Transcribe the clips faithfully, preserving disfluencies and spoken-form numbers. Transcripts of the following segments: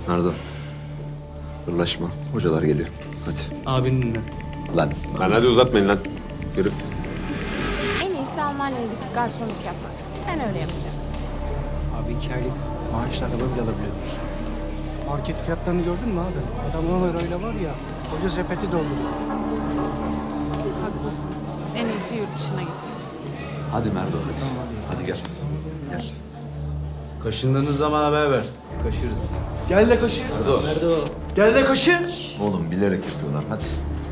Nardo. Fırlaşma. Hocalar geliyor. Hadi. Abinin dinle. Lan. Lan hadi uzatmayın lan. Yürü. En iyisi Almanya'ya gidip garsonluk yapmak. Ben öyle yapacağım. Abi iki aylık maaşla araba bile alabiliyoruz. Market fiyatlarını gördün mü abi? Adamlar öyle var ya, koca sepeti dolduruyor. Haklısın. En iyisi yurt dışına git. Hadi Merdo hadi. Tamam, hadi. Hadi gel. Gel. Kaşındığınız zaman haber ver. Kaşırız. Gel de kaşı. Nerede o? Nerede o? Gel de kaşı. Oğlum bilerek yapıyorlar. Hadi.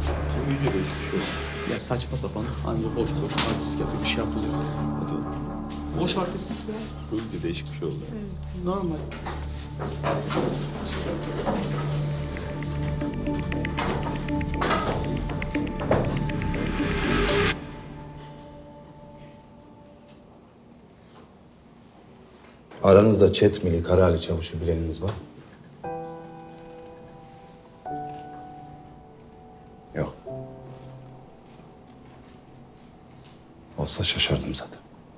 Ya saçma sapan, anca boş boş artistik yapıyor, bir şey yapılıyor. Hadi oğlum. Boş artistlik ya. Böyle değişik bir şey oldu. Normal. Aranızda Çetmeli, Karali Çavuş'u bileniniz var? Yok. Olsa şaşardım zaten.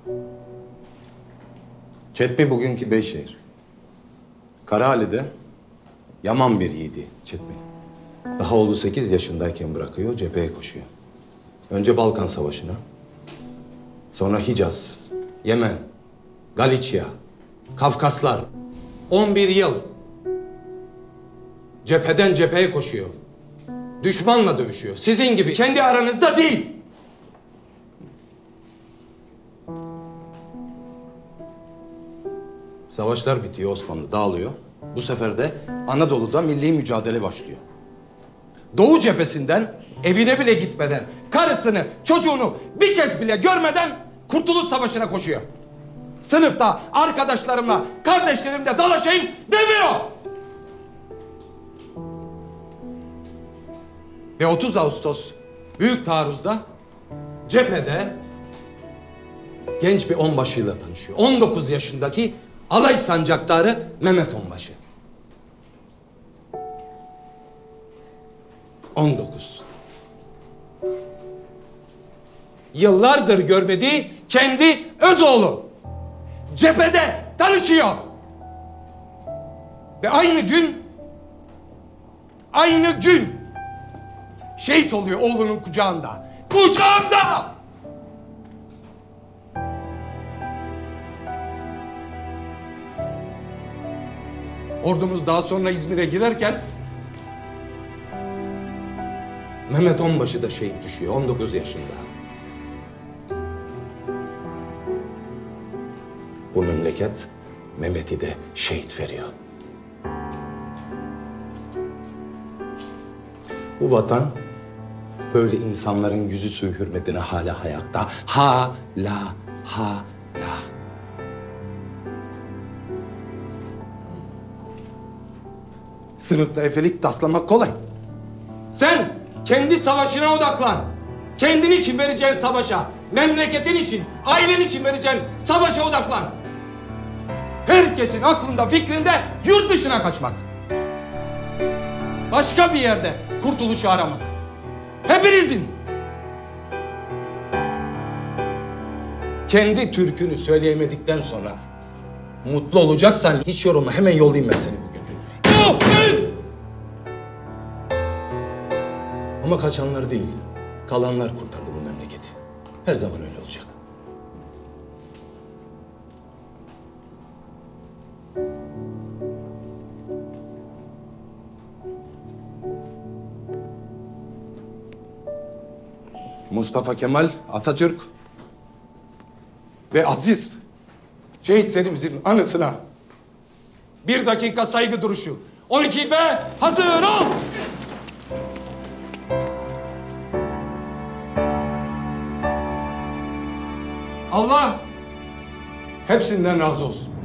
Çetmi bugünkü Beyşehir. Karali'de yaman bir yiğidi Çetmi. Daha oğlu sekiz yaşındayken bırakıyor, cepheye koşuyor. Önce Balkan Savaşı'na, sonra Hicaz, Yemen, Galicia, Kafkaslar. on bir yıl cepheden cepheye koşuyor. Düşmanla dövüşüyor. Sizin gibi kendi aranızda değil. Savaşlar bitiyor, Osmanlı dağılıyor. Bu sefer de Anadolu'da milli mücadele başlıyor. Doğu cephesinden evine bile gitmeden, karısını, çocuğunu bir kez bile görmeden Kurtuluş Savaşı'na koşuyor. Sınıfta arkadaşlarımla, kardeşlerimle dalaşayım demiyor. Ve otuz Ağustos Büyük Taarruz'da cephede genç bir onbaşıyla tanışıyor. on dokuz yaşındaki alay sancaktarı Mehmet Onbaşı. on dokuz. Yıllardır görmediği kendi öz oğlu. Cephede tanışıyor. Ve aynı gün, aynı gün şehit oluyor oğlunun kucağında. Kucağında! Ordumuz daha sonra İzmir'e girerken Mehmet Onbaşı da şehit düşüyor, on dokuz yaşında. Bu memleket Mehmet'i de şehit veriyor. Bu vatan böyle insanların yüzü suyu hürmetine hala ayakta. Hala, hala. Sınıfta efelik taslamak kolay. Sen kendi savaşına odaklan. Kendin için vereceğin savaşa, memleketin için, ailen için vereceğin savaşa odaklan. Herkesin aklında, fikrinde yurt dışına kaçmak. Başka bir yerde kurtuluşu aramak. Hepinizin. Kendi türkünü söyleyemedikten sonra mutlu olacaksan hiç yorulma. Hemen yollayayım ben seni bugün. Ama kaçanlar değil, kalanlar kurtardı bu memleketi. Her zaman öyle olacak. Mustafa Kemal Atatürk ve aziz şehitlerimizin anısına bir dakika saygı duruşu. on iki B hazır ol! Allah hepsinden razı olsun.